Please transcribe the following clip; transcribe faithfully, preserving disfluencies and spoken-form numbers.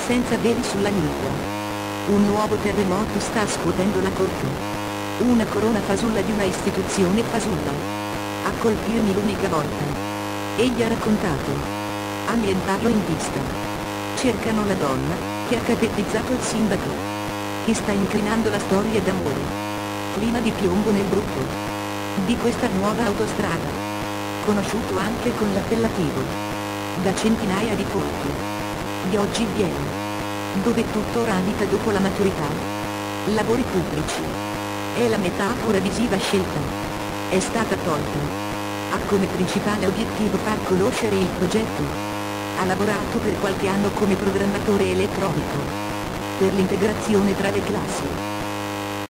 senza veli sulla nuca. Un nuovo terremoto sta scuotendo la corte. Una corona fasulla di una istituzione fasulla. A colpirmi l'unica volta. Egli ha raccontato. Annientarlo in vista. Cercano la donna, che ha capetizzato il sindaco. Che sta incrinando la storia d'amore. Clima di piombo nel gruppo. Di questa nuova autostrada. Conosciuto anche con l'appellativo. Da centinaia di colpi. Di oggi viene. Dove tutto radita dopo la maturità. Lavori pubblici. È la metafora visiva scelta. È stata tolta. Ha come principale obiettivo far conoscere il progetto. Ha lavorato per qualche anno come programmatore elettronico. Per l'integrazione tra le classi.